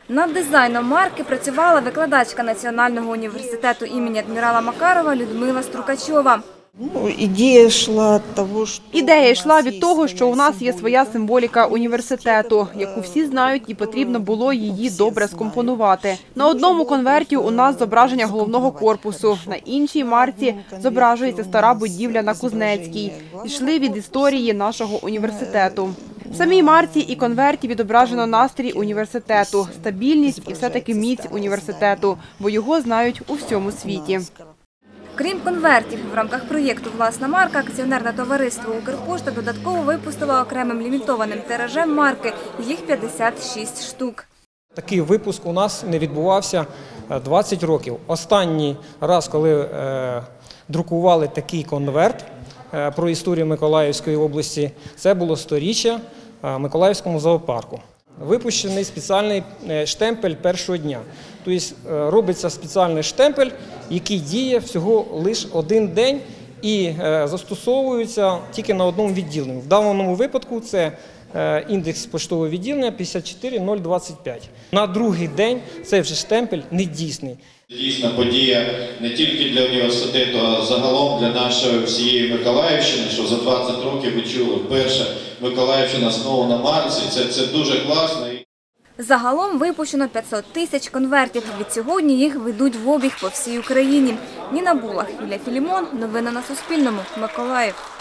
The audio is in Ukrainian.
Над дизайном марки працювала викладачка Національного університету імені адмірала Макарова Людмила Струкачова. Ідея йшла від того, що у нас є своя символіка університету, яку всі знають, і потрібно було її добре скомпонувати. На одному конверті у нас зображення головного корпусу, на іншій марці зображується стара будівля на Кузнецькій. Йшли від історії нашого університету. В самій марці і конверті відображено настрій університету, стабільність і все-таки міць університету, бо його знають у всьому світі. Крім конвертів, в рамках проєкту «Власна марка» акціонерне товариство «Укрпошта» додатково випустило окремим лімітованим тиражем марки. Їх 56 штук. Такий випуск у нас не відбувався 20 років. Останній раз, коли друкували такий конверт про історію Миколаївської області, це було 100-річчя Миколаївському зоопарку. Випущений спеціальний штемпель першого дня. Тобто робиться спеціальний штемпель, який діє всього лише один день і застосовується тільки на одному відділенні. В даному випадку це індекс поштового відділення 54025. На другий день цей вже штемпель недійсний. Дійсна подія не тільки для університету, а загалом для нашої всієї Миколаївщини, що за 20 років ви чули вперше Миколаївщина знову на марці. Це дуже класно. Загалом випущено 500 тисяч конвертів. Відсьогодні їх ведуть в обіг по всій Україні. Ніна Булах, Юлія Філімон. Новини на Суспільному. Миколаїв.